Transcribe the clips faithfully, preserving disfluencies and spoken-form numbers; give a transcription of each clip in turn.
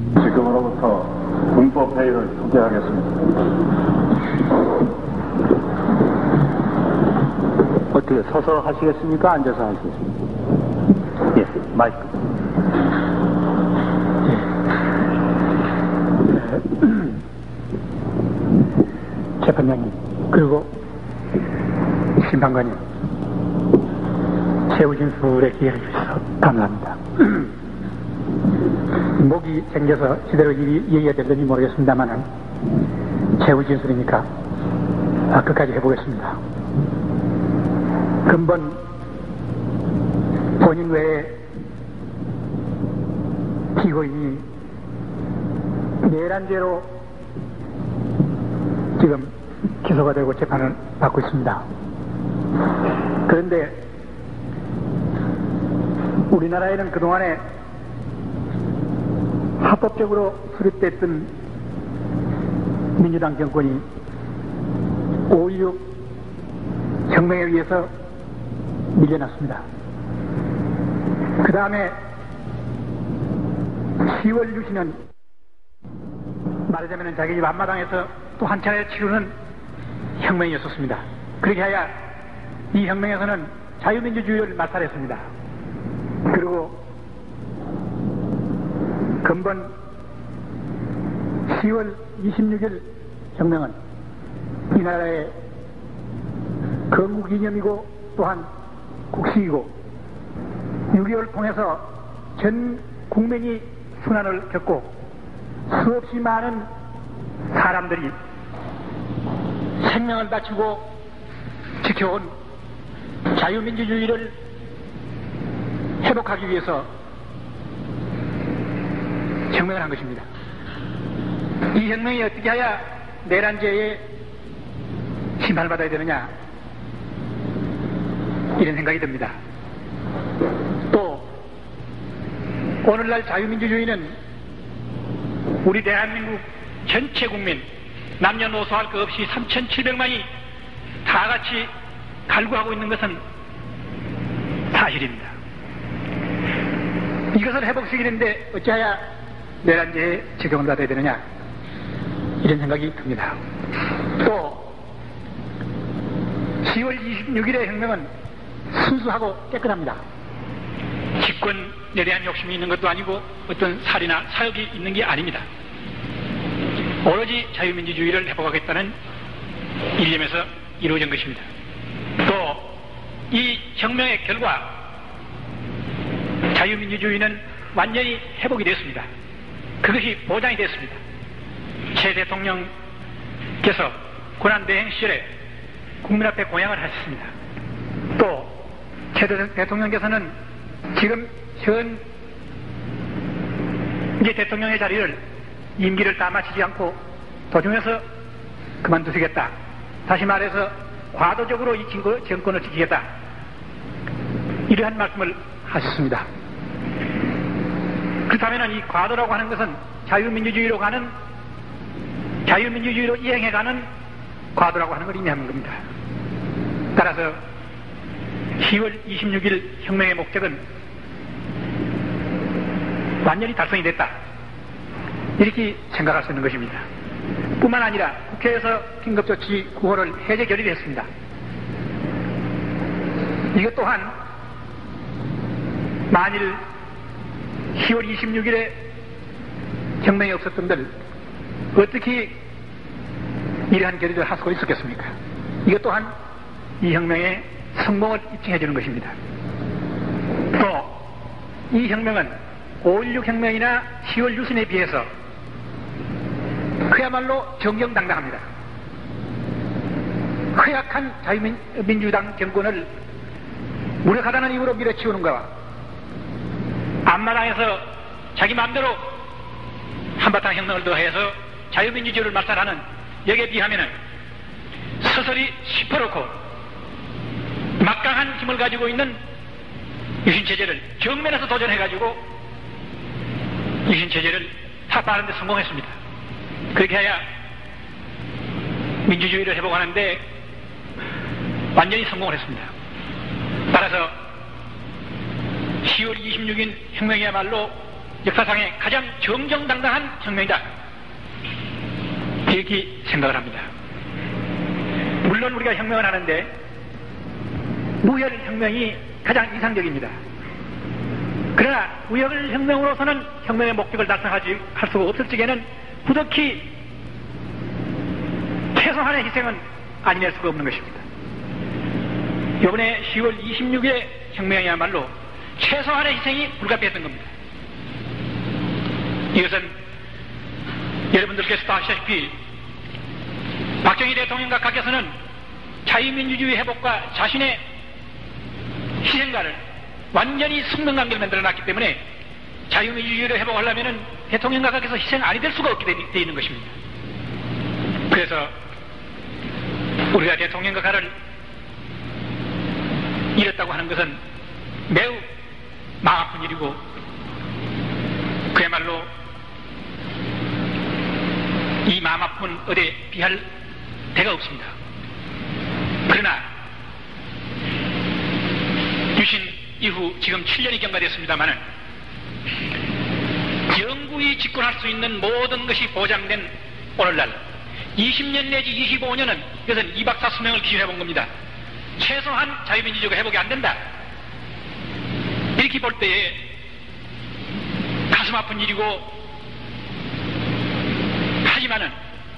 지금으로부터 군법회의를 소개하겠습니다. 어떻게 서서 하시겠습니까? 앉아서 하시겠습니까? 예, 마이크. 예. 재판장님, 그리고 심판관님, 최후 진술에 기회를 주셔서 감사합니다. 목이 생겨서 제대로 얘기가 될는지 모르겠습니다만은 최후 진술이니까 끝까지 해보겠습니다. 근본 본인 외에 피고인이 내란죄로 지금 기소가 되고 재판을 받고 있습니다. 그런데 우리나라에는 그동안에 합법적으로 수립됐던 민주당 정권이 오일육 혁명에 의해서 밀려났습니다. 그 다음에 시월 유신은 말하자면 자기 앞마당에서 또 한 차례 치르는 혁명이었었습니다. 그렇게 하여 이 혁명에서는 자유민주주의를 말살했습니다. 그리고 근본 시월 이십육일 혁명은 이 나라의 건국이념이고 또한 국식이고 육이오를 통해서 전 국민이 순환을 겪고 수없이 많은 사람들이 생명을 바치고 지켜온 자유민주주의를 회복하기 위해서 혁명을 한 것입니다. 이 혁명이 어떻게 해야 내란죄에 심판을 받아야 되느냐, 이런 생각이 듭니다. 또 오늘날 자유민주주의는 우리 대한민국 전체 국민 남녀노소 할 것 없이 삼천칠백만이 다 같이 갈구하고 있는 것은 사실입니다. 이것을 회복시키는데 어찌하여 내란죄에 적용을 받아야 되느냐, 이런 생각이 듭니다. 또 시월 이십육일의 혁명은 순수하고 깨끗합니다. 집권에 대한 욕심이 있는 것도 아니고 어떤 살이나 사욕이 있는 게 아닙니다. 오로지 자유민주주의를 회복하겠다는 일념에서 이루어진 것입니다. 또 이 혁명의 결과 자유민주주의는 완전히 회복이 됐습니다. 그것이 보장이 됐습니다. 최 대통령께서 고난대행 시절에 국민 앞에 공양을 하셨습니다. 또 최 대통령께서는 지금 현 이제 대통령의 자리를 임기를 다 마치지 않고 도중에서 그만두시겠다. 다시 말해서 과도적으로 이 정권을 지키겠다. 이러한 말씀을 하셨습니다. 그렇다면 이 과도라고 하는 것은 자유민주주의로 가는, 자유민주주의로 이행해가는 과도라고 하는 걸 의미하는 겁니다. 따라서 시월 이십육일 혁명의 목적은 완전히 달성이 됐다, 이렇게 생각할 수 있는 것입니다. 뿐만 아니라 국회에서 긴급조치 구호를 해제 결의했습니다. 이것 또한 만일 시월 이십육일에 혁명이 없었던들 어떻게 이러한 결의를 할 수가 있었겠습니까? 이것 또한 이 혁명의 성공을 입증해 주는 것입니다. 또 이 혁명은 오일육 혁명이나 시월 유신에 비해서 그야말로 정정당당합니다. 허약한 자유민주당 정권을 무력하다는 이유로 밀어치우는 거와 앞마당에서 자기 마음대로 한바탕 혁명을 더해서 자유민주주의를 말살하는 여기에 비하면 서서히 시퍼렇고 막강한 힘을 가지고 있는 유신체제를 정면에서 도전해가지고 유신체제를 타파하는 데 성공했습니다. 그렇게 해야 민주주의를 회복하는데 완전히 성공을 했습니다. 따라서 시월 이십육일 혁명이야말로 역사상의 가장 정정당당한 혁명이다. 이렇게 생각을 합니다. 물론 우리가 혁명을 하는데 무혈혁명이 가장 이상적입니다. 그러나 무혈혁명으로서는 혁명의 목적을 달성하지 할 수가 없을 적에는 부득이 최소한의 희생은 아니낼 수가 없는 것입니다. 이번에 시월 이십육일의 혁명이야말로 최소한의 희생이 불가피했던 겁니다. 이것은 여러분들께서도 아시다시피 박정희 대통령과 각께서는 자유민주주의 회복과 자신의 희생과를 완전히 숙명관계를 만들어놨기 때문에 자유민주주의를 회복하려면 대통령과 각께서 희생 아니 될 수가 없게 되어 있는 것입니다. 그래서 우리가 대통령과 각을 잃었다고 하는 것은 매우 마음 아픈 일이고 그야말로 이 마음 아픈 어디에 비할 데가 없습니다. 그러나 유신 이후 지금 칠 년이 경과됐습니다마는 영구히 집권할 수 있는 모든 것이 보장된 오늘날 이십 년 내지 이십오 년은 이것은 이박사 수명을 기준해 본 겁니다. 최소한 자유민주주의가 회복이 안 된다. 이렇게 볼 때에 가슴 아픈 일이고 하지만은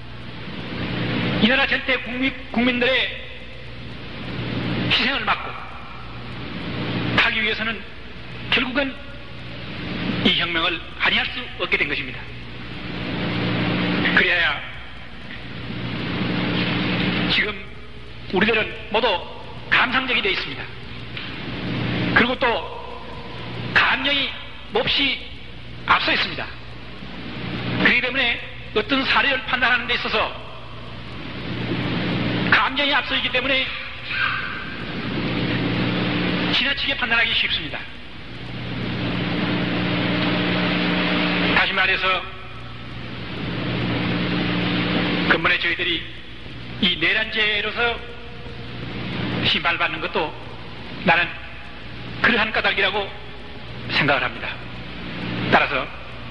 이 나라 전체 국민, 국민들의 희생을 막고 하기 위해서는 결국은 이 혁명을 아니할 수 없게 된 것입니다. 그래야 지금 우리들은 모두 감상적이 되어 있습니다. 그리고 또 감정이 몹시 앞서 있습니다. 그렇기 때문에 어떤 사례를 판단하는 데 있어서 감정이 앞서 있기 때문에 지나치게 판단하기 쉽습니다. 다시 말해서 근본에 저희들이 이 내란죄로서 심판을 받는 것도 나는 그러한 까닭이라고 생각을 합니다. 따라서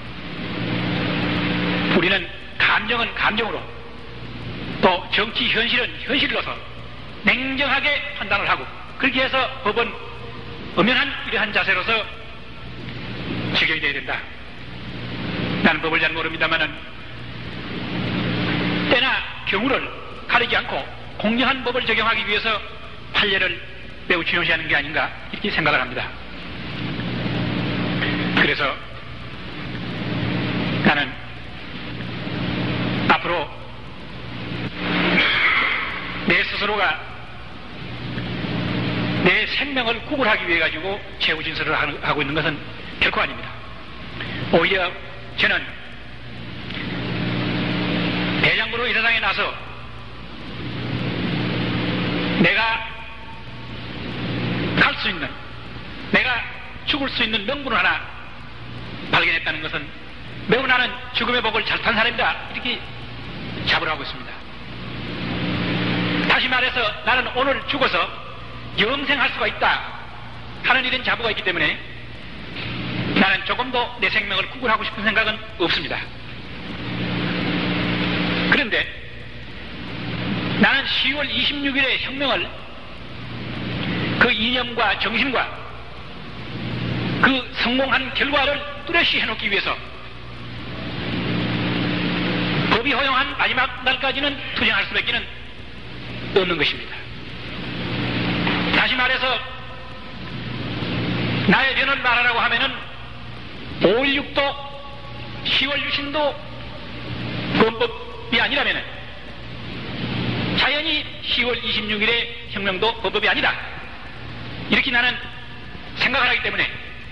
우리는 감정은 감정으로 또 정치 현실은 현실로서 냉정하게 판단을 하고 그렇게 해서 법은 엄연한 이러한 자세로서 적용이 되어야 된다. 나는 법을 잘 모릅니다만은 때나 경우를 가리지 않고 공정한 법을 적용하기 위해서 판례를 매우 중요시하는 게 아닌가 이렇게 생각을 합니다. 그래서 나는 앞으로 내 스스로가 내 생명을 구걸하기 위해 가지고 최후 진술을 하고 있는 것은 결코 아닙니다. 오히려 저는 대장부로 이 세상에 나서 내가 갈 수 있는, 내가 죽을 수 있는 명분을 하나 발견했다는 것은 매우 나는 죽음의 복을 잘 탄 사람이다 이렇게 자부하고 있습니다. 다시 말해서 나는 오늘 죽어서 영생할 수가 있다 하는 이런 자부가 있기 때문에 나는 조금도 내 생명을 구걸하고 싶은 생각은 없습니다. 그런데 나는 시월 이십육일의 혁명을 그 이념과 정신과 그 성공한 결과를 뚜렷이 해놓기 위해서 법이 허용한 마지막 날까지는 투쟁할 수밖에 없는 것입니다. 다시 말해서 나의 변을 말하라고 하면은 오일육도 시월 유신도 범법이 아니라면은 자연히 시월 이십육일의 혁명도 범법이 아니다. 이렇게 나는 생각을 하기 때문에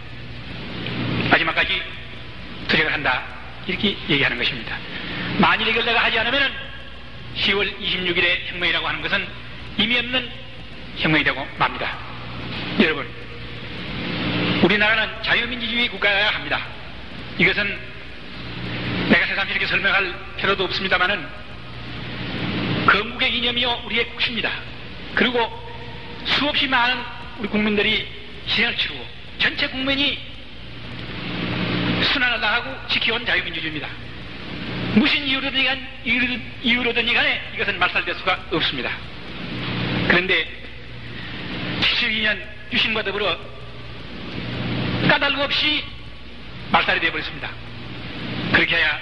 마지막까지 투쟁을 한다. 이렇게 얘기하는 것입니다. 만일 이걸 내가 하지 않으면은 시월 이십육일의 혁명이라고 하는 것은 의미 없는 혁명이 되고 맙니다. 여러분, 우리나라는 자유민주주의 국가여야 합니다. 이것은 내가 새삼 이렇게 설명할 필요도 없습니다만은 건국의 이념이요 우리의 국시입니다. 그리고 수없이 많은 우리 국민들이 희생을 치르고 전체 국민이 순환을 당하고 지켜온 자유민주주의입니다. 무슨 이유로든 간, 이유, 이유로든 간에 이것은 말살될 수가 없습니다. 그런데 칠십이 년 유신과 더불어 까닭 없이 말살이 되어버렸습니다. 그렇게 해야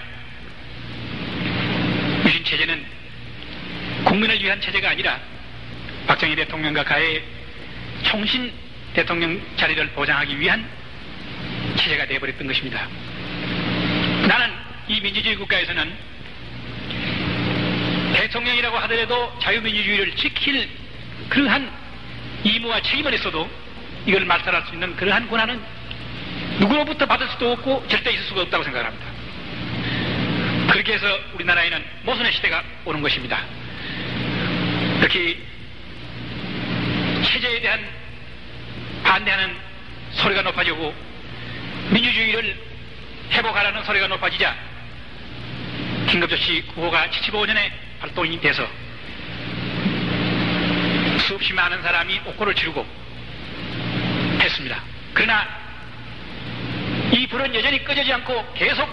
유신 체제는 국민을 위한 체제가 아니라 박정희 대통령과 가의 총신 대통령 자리를 보장하기 위한 체제가 되어버렸던 것입니다. 나는 이 민주주의 국가에서는 대통령이라고 하더라도 자유민주주의를 지킬 그러한 의무와 책임을 했어도 이걸 말살할 수 있는 그러한 권한은 누구로부터 받을 수도 없고 절대 있을 수가 없다고 생각합니다. 그렇게 해서 우리나라에는 모순의 시대가 오는 것입니다. 특히 체제에 대한 반대하는 소리가 높아지고 민주주의를 회복하라는 소리가 높아지자 긴급조치 구호가 칠십오 년에 발동이 돼서 수없이 많은 사람이 옥고를 치르고 했습니다. 그러나 이 불은 여전히 꺼지지 않고 계속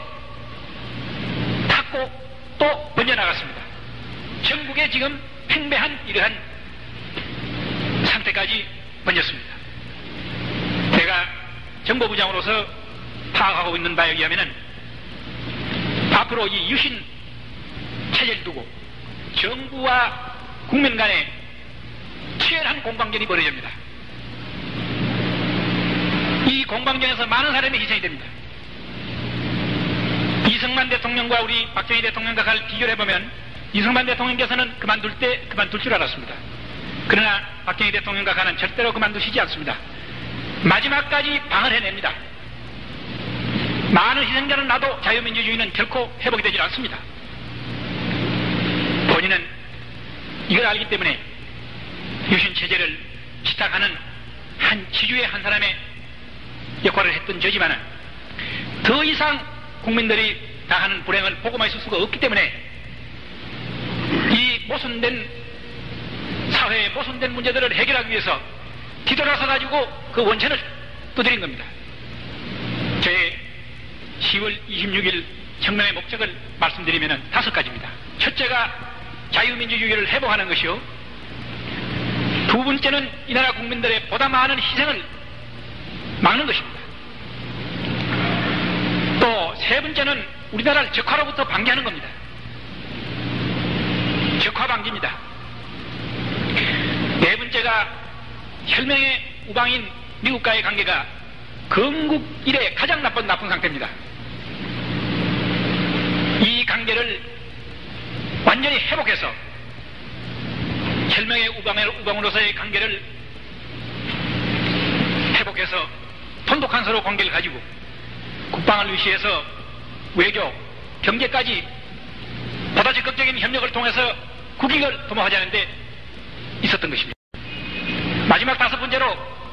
탔고 또 번져나갔습니다. 전국에 지금 팽배한 이러한 상태까지 번졌습니다. 제가 정보부장으로서 파악하고 있는 바에 의하면 앞으로 이 유신 체제를 두고 정부와 국민 간에 치열한 공방전이 벌어집니다. 이 공방전에서 많은 사람이 희생이 됩니다. 이승만 대통령과 우리 박정희 대통령과 갈 비교를 해보면 이승만 대통령께서는 그만둘 때 그만둘 줄 알았습니다. 그러나 박정희 대통령과 가는 절대로 그만두시지 않습니다. 마지막까지 방을 해냅니다. 많은 희생자를 놔도 자유민주주의는 결코 회복이 되질 않습니다. 본인은 이걸 알기 때문에 유신체제를 지탁하는 한 지주의 한 사람의 역할을 했던 저지만은 더 이상 국민들이 당하는 불행을 보고만 있을 수가 없기 때문에 이 모순된 사회의 모순된 문제들을 해결하기 위해서 뒤돌아서 가지고 그 원천을 두드린 겁니다. 제 시월 이십육일 혁명의 목적을 말씀드리면 다섯 가지입니다. 첫째가 자유민주주의를 회복하는 것이요, 두 번째는 이 나라 국민들의 보다 많은 희생을 막는 것입니다. 또 세 번째는 우리나라를 적화로부터 방지하는 겁니다. 적화 방지입니다. 네 번째가 혈맹의 우방인 미국과의 관계가 건국 이래 가장 나쁜 나쁜 상태입니다. 이 관계를 완전히 회복해서 혈맹의 우방으로서의 관계를 회복해서 돈독한 서로 관계를 가지고 국방을 위시해서 외교, 경제까지 보다 적극적인 협력을 통해서 국익을 도모하자는 데 있었던 것입니다. 마지막 다섯 번째로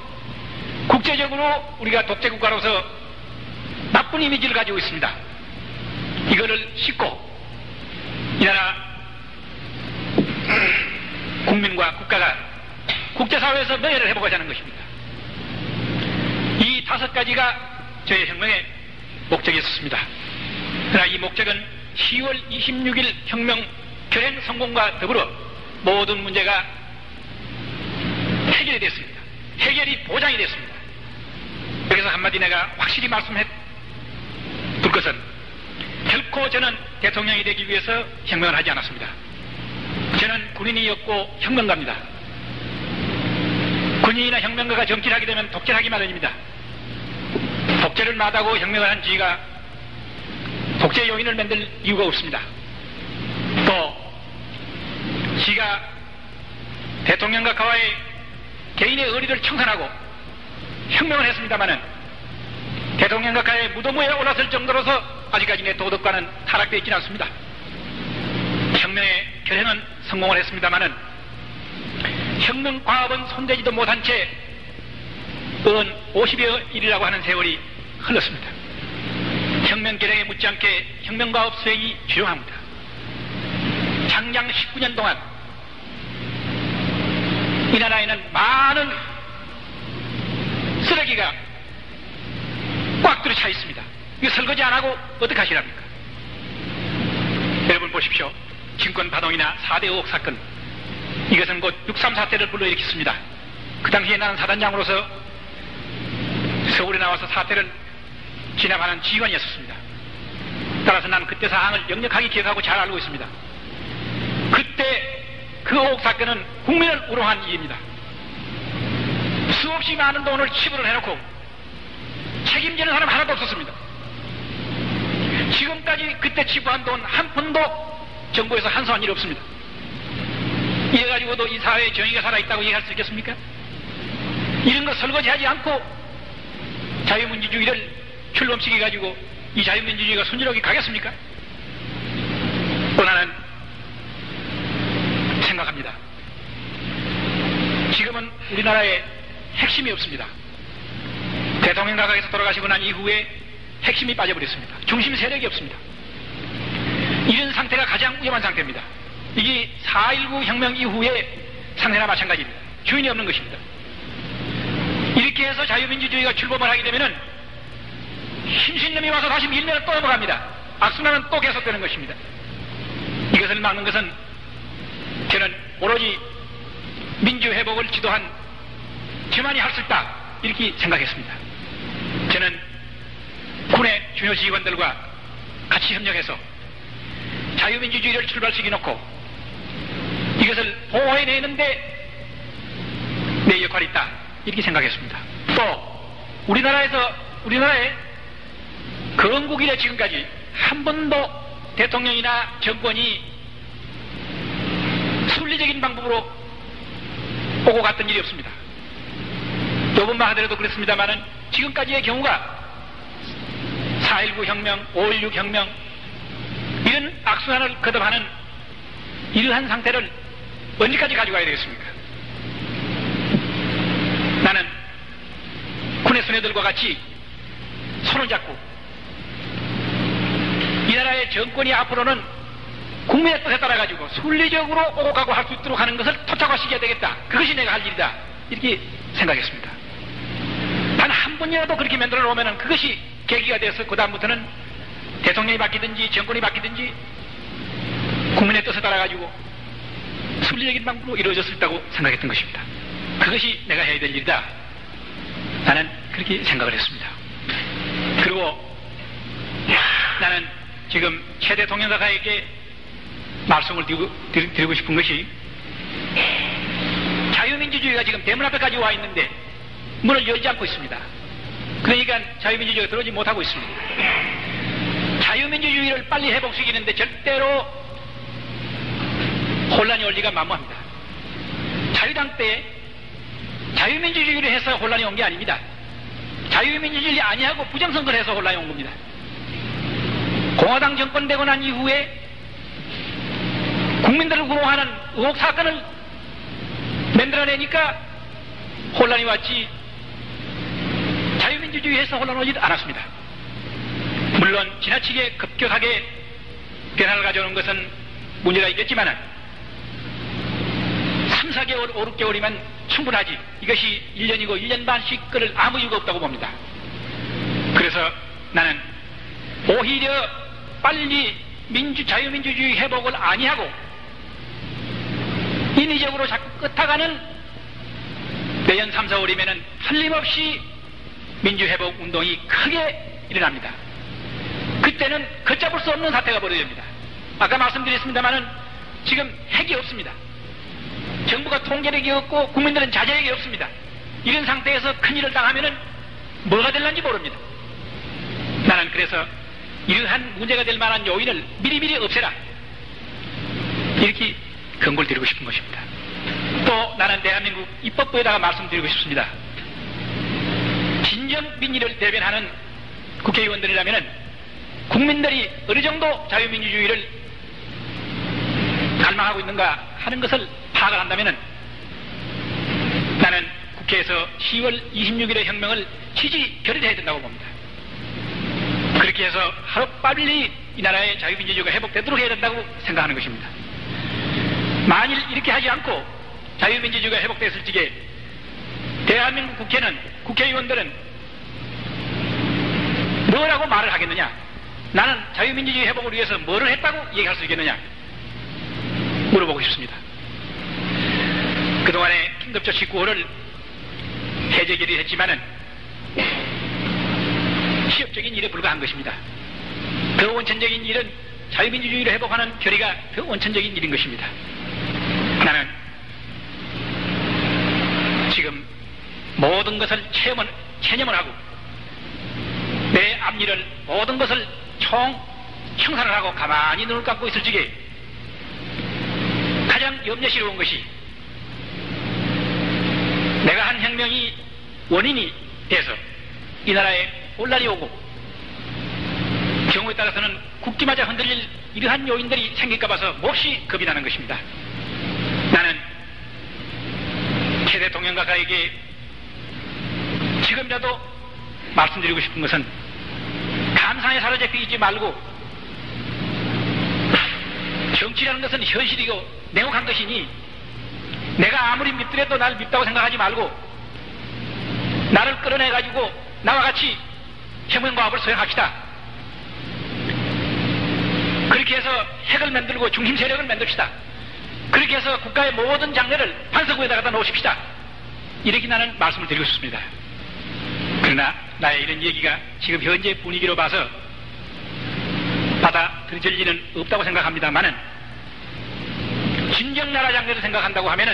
국제적으로 우리가 독재국가로서 나쁜 이미지를 가지고 있습니다. 이거를 씻고 이 나라 국민과 국가가 국제사회에서 명예를 회복하자는 것입니다. 이 다섯 가지가 저의 혁명의 목적이었습니다. 그러나 이 목적은 시월 이십육일 혁명 결행 성공과 더불어 모든 문제가 해결이 됐습니다. 해결이 보장이 됐습니다. 여기서 한마디 내가 확실히 말씀해 둘 것은 결코 저는 대통령이 되기 위해서 혁명을 하지 않았습니다. 저는 군인이었고 혁명가입니다. 군인이나 혁명가가 정치를 하게 되면 독재를 하기 마련입니다. 독재를 마다하고 혁명을 한 지가 독재 요인을 만들 이유가 없습니다. 또 지가 대통령과 가와의 개인의 의리를 청산하고 혁명을 했습니다마는 대통령과 가의 무덤 위에 올랐을 정도로서 아직까지 내 도덕과는 타락되어 있지는 않습니다. 혁명의 결행은 성공을 했습니다마는 혁명 과업은 손대지도 못한 채 은 오십여 일이라고 하는 세월이 흘렀습니다. 혁명 결행에 못지않게 혁명 과업 수행이 주요합니다. 장장 십구 년 동안 이 나라에는 많은 쓰레기가 꽉 들어차 있습니다. 이거 설거지 안 하고 어떻게 하시랍니까? 여러분 보십시오. 증권파동이나 사 대 의혹 사건, 이것은 곧 육삼 사태를 불러일으켰습니다. 그 당시에 나는 사단장으로서 서울에 나와서 사태를 진압하는 지휘관이었습니다. 따라서 나는 그때 사항을 역력하게 기억하고 잘 알고 있습니다. 그때 그 의혹 사건은 국민을 우롱한 일입니다. 수없이 많은 돈을 치부를 해놓고 책임지는 사람 하나도 없었습니다. 지금까지 그때 치부한 돈 한 푼도 정부에서 한수한 일이 없습니다. 이래가지고도 이 사회에 정의가 살아있다고 얘기할 수 있겠습니까? 이런 거 설거지하지 않고 자유민주주의를 출범시켜가지고 이 자유민주주의가 순조롭게 가겠습니까? 또 나는 생각합니다. 지금은 우리나라에 핵심이 없습니다. 대통령 가각에서 돌아가시고 난 이후에 핵심이 빠져버렸습니다. 중심 세력이 없습니다. 이런 상태가 가장 위험한 상태입니다. 이게 사 일구 혁명 이후의 상태나 마찬가지입니다. 주인이 없는 것입니다. 이렇게 해서 자유민주주의가 출범을 하게 되면은 힘신 놈이 와서 다시 밀면은 또 넘어갑니다. 악순환은 또 계속되는 것입니다. 이것을 막는 것은 저는 오로지 민주회복을 지도한 저만이 할 수 있다, 이렇게 생각했습니다. 저는 군의 중요 지휘관들과 같이 협력해서 자유민주주의를 출발시켜놓고 이것을 보호해내는데 내 역할이 있다, 이렇게 생각했습니다. 또 우리나라에서 우리나라의 건국 이래 지금까지 한 번도 대통령이나 정권이 순리적인 방법으로 오고 갔던 일이 없습니다. 요번만 하더라도 그렇습니다만은 지금까지의 경우가 사 일구 혁명, 오 일육 혁명, 이런 악순환을 거듭하는 이러한 상태를 언제까지 가져가야 되겠습니까? 나는 군의 수뇌들과 같이 손을 잡고 이 나라의 정권이 앞으로는 국민의 뜻에 따라가지고 순리적으로 오고 가고 할 수 있도록 하는 것을 토착화시켜야 되겠다. 그것이 내가 할 일이다, 이렇게 생각했습니다. 단 한 번이라도 그렇게 만들어 놓으면 그것이 계기가 돼서 그 다음부터는 대통령이 바뀌든지 정권이 바뀌든지 국민의 뜻에 따라가지고 순리적인 방법으로 이루어질 수 있다고 생각했던 것입니다. 그것이 내가 해야 될 일이다, 나는 그렇게 생각을 했습니다. 그리고 나는 지금 최 대통령사에게 말씀을 드리고, 드리고 싶은 것이, 자유민주주의가 지금 대문 앞에까지 와 있는데 문을 열지 않고 있습니다. 그러니까 자유민주주의가 들어오지 못하고 있습니다. 자유민주주의를 빨리 회복시키는데 절대로 혼란이 올 리가 만무합니다. 자유당 때 자유민주주의를 해서 혼란이 온 게 아닙니다. 자유민주주의 아니하고 부정선거를 해서 혼란이 온 겁니다. 공화당 정권 되고 난 이후에 국민들을 구호하는 의혹 사건을 만들어내니까 혼란이 왔지, 자유민주주의에서 혼란 오지 않았습니다. 물론 지나치게 급격하게 변화를 가져오는 것은 문제가 있겠지만 삼, 사 개월, 오, 육 개월이면 충분하지, 이것이 일 년이고 일 년 반씩 끌을 아무 이유가 없다고 봅니다. 그래서 나는 오히려 빨리 민주, 자유민주주의 회복을 아니하고 인위적으로 자꾸 끄타가는 내년 삼, 사월이면은 틀림없이 민주회복 운동이 크게 일어납니다. 그때는 걷잡을 수 없는 사태가 벌어집니다. 아까 말씀드렸습니다만은 지금 핵이 없습니다. 정부가 통제력이 없고 국민들은 자제력이 없습니다. 이런 상태에서 큰일을 당하면은 뭐가 될는지 모릅니다. 나는 그래서 이러한 문제가 될 만한 요인을 미리미리 없애라, 이렇게 경고를 드리고 싶은 것입니다. 또 나는 대한민국 입법부에다가 말씀드리고 싶습니다. 진정 민의를 대변하는 국회의원들이라면 국민들이 어느 정도 자유민주주의를 갈망하고 있는가 하는 것을 파악을 한다면 나는 국회에서 시월 이십육일의 혁명을 취지 결의해야 된다고 봅니다. 그렇게 해서 하루빨리 이 나라의 자유민주주의가 회복되도록 해야 된다고 생각하는 것입니다. 만일 이렇게 하지 않고 자유민주주의가 회복됐을 적에 대한민국 국회는, 국회의원들은 뭐라고 말을 하겠느냐? 나는 자유민주주의 회복을 위해서 뭐를 했다고 얘기할 수 있겠느냐? 물어보고 싶습니다. 그동안에 긴급조 십구 호를 해제 결의했지만은 시협적인 일에 불과한 것입니다. 더 원천적인 일은 자유민주주의를 회복하는 결의가 더 원천적인 일인 것입니다. 나는 지금 모든 것을 체험을, 체념을 하고 내 앞일을 모든 것을 총 형산을 하고 가만히 눈을 감고 있을 적에 가장 염려스러운 것이 내가 한 혁명이 원인이 돼서 이 나라에 혼란이 오고 경우에 따라서는 국기마저 흔들릴 이러한 요인들이 생길까 봐서 몹시 겁이 나는 것입니다. 나는 최 대통령 각하에게 지금이라도 말씀드리고 싶은 것은 감상에 사로잡혀 있지 말고 정치라는 것은 현실이고 냉혹한 것이니 내가 아무리 밉더라도 나를 밉다고 생각하지 말고 나를 끌어내가지고 나와 같이 혁명과업을 수행합시다. 그렇게 해서 핵을 만들고 중심 세력을 만듭시다. 그렇게 해서 국가의 모든 장래를 반석구에다가 놓으십시다. 이렇게 나는 말씀을 드리고 싶습니다. 그러나 나의 이런 얘기가 지금 현재 분위기로 봐서 받아들여질 일은 없다고 생각합니다만은 진정 나라 장래를 생각한다고 하면은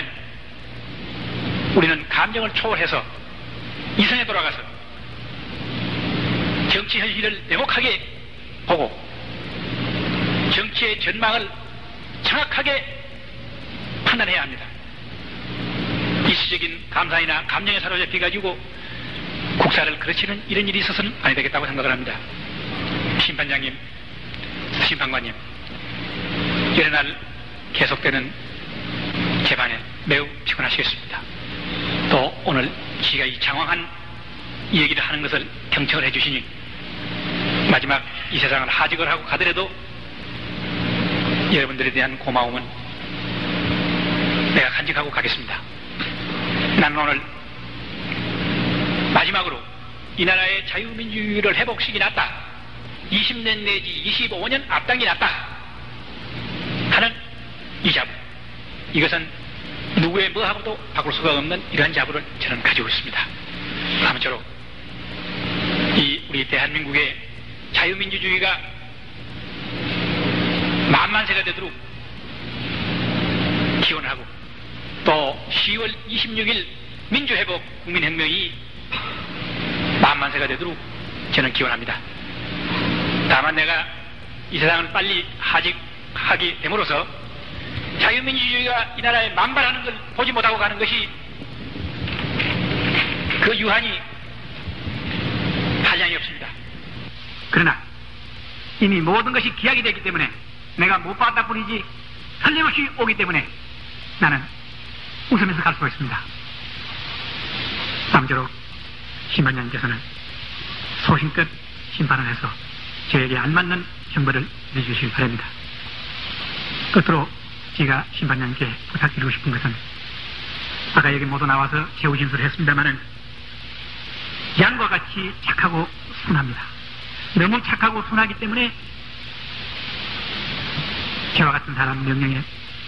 우리는 감정을 초월해서 이성에 돌아가서 정치 현실을 냉혹하게 보고 정치의 전망을 정확하게 판단해야 합니다. 일시적인 감상이나 감정에 사로잡혀가지고 국사를 그르치는 이런 일이 있어서는 아니 되겠다고 생각을 합니다. 심판장님, 심판관님, 이런 날 계속되는 재판에 매우 피곤하시겠습니다. 또 오늘 지가 이 장황한 이 얘기를 하는 것을 경청을 해주시니 마지막 이 세상을 하직을 하고 가더라도 여러분들에 대한 고마움은 내가 간직하고 가겠습니다. 나는 오늘 마지막으로 이 나라의 자유민주주의를 회복시키 놨다. 이십 년 내지 이십오 년 앞당기 놨다. 하는 이 자부. 이것은 누구의 뭐하고도 바꿀 수가 없는 이러한 자부를 저는 가지고 있습니다. 아무쪼록 이 우리 대한민국의 자유민주주의가 만만세가 되도록 기원하고 또 시월 이십육일 민주회복 국민혁명이 만만세가 되도록 저는 기원합니다. 다만 내가 이 세상을 빨리 하직하게 됨으로써 자유민주주의가 이 나라에 만발하는 걸 보지 못하고 가는 것이 그 유한이 한량이 없습니다. 그러나 이미 모든 것이 기약이 됐기 때문에 내가 못 봤다 뿐이지 틀림없이 오기 때문에 나는 웃으면서 갈 수가 있습니다. 아무쪼록 심판장님께서는 소신껏 심판을 해서 저에게 알맞는 형벌을 내주시길 바랍니다. 끝으로 제가 심판장님께 부탁드리고 싶은 것은 아까 여기 모두 나와서 제우 진술을 했습니다마는 양과 같이 착하고 순합니다. 너무 착하고 순하기 때문에 저와 같은 사람 명령에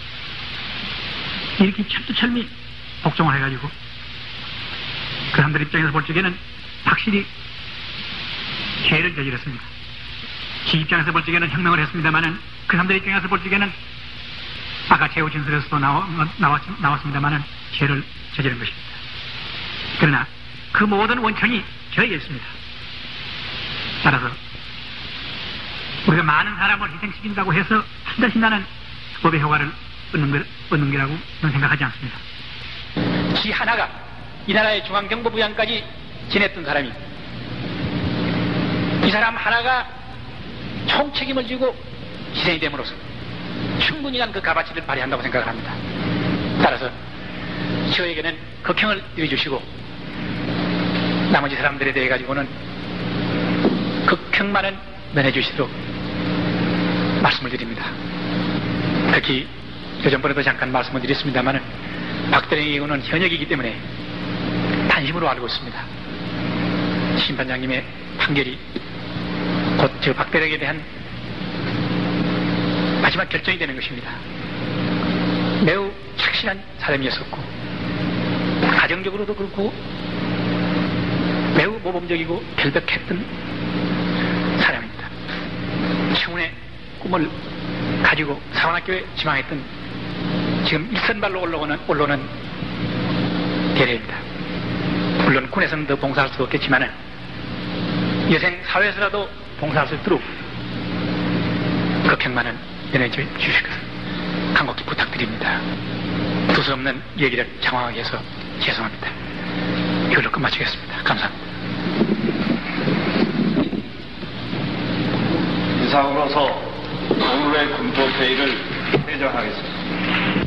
이렇게 철두철미 복종을 해가지고 그 사람들 입장에서 볼 적에는 확실히 죄를 저질렀습니다. 지 입장에서 볼 적에는 혁명을 했습니다마는 그 사람들 입장에서 볼 적에는 아까 제우 진술에서도 나와, 나왔, 나왔습니다마는 죄를 저지른 것입니다. 그러나 그 모든 원천이 저에게 있습니다. 따라서 우리가 많은 사람을 희생시킨다고 해서 반드시 나는 법의 효과를 얻는, 걸, 얻는 거라고 저는 생각하지 않습니다. 지 하나가 이 나라의 중앙정보부장까지 지냈던 사람이 이 사람 하나가 총책임을 지고 희생이 됨으로써 충분히 난 그 값어치를 발휘한다고 생각을 합니다. 따라서 저에게는 극형을 내려주시고 나머지 사람들에 대해 가지고는 극형만은 면해주시도록 말씀을 드립니다. 특히 요전번에도 잠깐 말씀을 드렸습니다마는 박대령의 경우는 현역이기 때문에 단심으로 알고 있습니다. 심판장님의 판결이 곧 저 박대락에 대한 마지막 결정이 되는 것입니다. 매우 착실한 사람이었었고 가정적으로도 그렇고 매우 모범적이고 결백했던 사람입니다. 청운의 꿈을 가지고 사관학교에 지망했던 지금 일선발로 올라오는, 올라오는 대례입니다. 물론 군에서는 더 봉사할 수 없겠지만 여생 사회에서라도 봉사할 수 있도록 극행만은 연해 주실 것을 간곡히 부탁드립니다. 두서없는 얘기를 장황하게 해서 죄송합니다. 이걸로 끝마치겠습니다. 감사합니다. 이상으로서 오늘의 군법회의를 회장하겠습니다.